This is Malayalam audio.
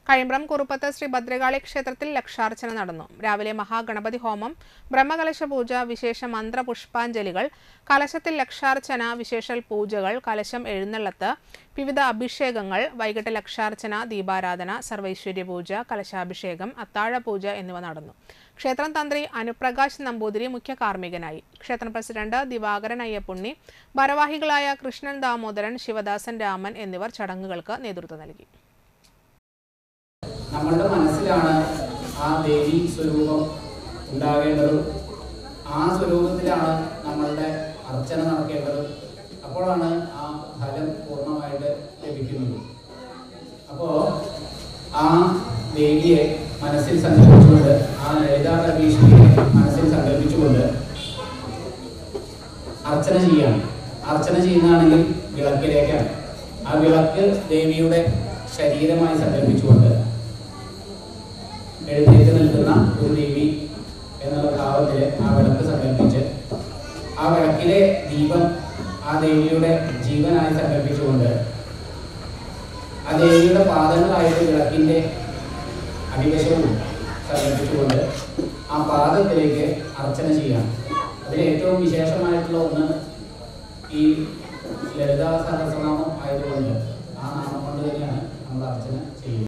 കഴിമ്പ്രം കുറുപ്പത്ത് ശ്രീ ഭദ്രകാളി ക്ഷേത്രത്തിൽ ലക്ഷാർച്ചന നടന്നു. രാവിലെ മഹാഗണപതി ഹോമം, ബ്രഹ്മകലശ പൂജ, വിശേഷ മന്ത്രപുഷ്പാഞ്ജലികൾ, കലശത്തിൽ ലക്ഷാർച്ചന, വിശേഷൽ പൂജകൾ, കലശം എഴുന്നള്ളത്ത്, വിവിധ അഭിഷേകങ്ങൾ, വൈകിട്ട് ലക്ഷാർച്ചന, ദീപാരാധന, സർവൈശ്വര്യ പൂജ, കലശാഭിഷേകം, അത്താഴപൂജ എന്നിവ നടന്നു. ക്ഷേത്രം തന്ത്രി അനുപ്രകാശ് നമ്പൂതിരി മുഖ്യ കാർമ്മികനായി. ക്ഷേത്രം പ്രസിഡന്റ് ദിവാകരൻ അയ്യപ്പുണ്ണി, ഭാരവാഹികളായ കൃഷ്ണൻ ദാമോദരൻ, ശിവദാസൻ രാമൻ എന്നിവർ ചടങ്ങുകൾക്ക് നേതൃത്വം നൽകി. നമ്മളുടെ മനസ്സിലാണ് ആ ദേവി സ്വരൂപം ഉണ്ടാകേണ്ടത്. ആ സ്വരൂപത്തിലാണ് നമ്മളുടെ അർച്ചന നടക്കേണ്ടത്. അപ്പോഴാണ് ആ ഫലം പൂർണ്ണമായിട്ട് ലഭിക്കുന്നത്. അപ്പോൾ ആ ദേവിയെ മനസ്സിൽ സങ്കല്പിച്ചുകൊണ്ട്, ആ ലളിതാ കവീശ്വരിയെ മനസ്സിൽ സങ്കല്പിച്ചുകൊണ്ട് അർച്ചന ചെയ്യാണ്. അർച്ചന ചെയ്യുന്നതാണെങ്കിൽ വിളക്കിലേക്കാണ്. ആ വിളക്ക് ദേവിയുടെ ശരീരമായി സങ്കല്പിച്ചുകൊണ്ട് എഴുന്നേറ്റ് നിൽക്കുന്ന ഒരു ദേവി എന്നുള്ള ഭാവത്തിൽ ആ വിളക്ക് സങ്കല്പിച്ച്, ആ വിളക്കിലെ ദീപം ആ ദേവിയുടെ ജീവനായി സങ്കല്പിച്ചുകൊണ്ട്, ആ ദേവിയുടെ പാദങ്ങളായിട്ട് വിളക്കിൻ്റെ അടിവശവും സങ്കല്പിച്ചുകൊണ്ട് ആ പാദത്തിലേക്ക് അർച്ചന ചെയ്യാം. അതിൽ ഏറ്റവും വിശേഷമായിട്ടുള്ള ഒന്ന് ഈ ലളിതാ സഹസ്രനാമം ആയതുകൊണ്ട് ആ നാമം കൊണ്ട് തന്നെയാണ് നമ്മൾ അർച്ചന